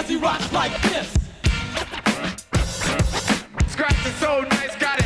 cause he rocks like this. Scratch is so nice, got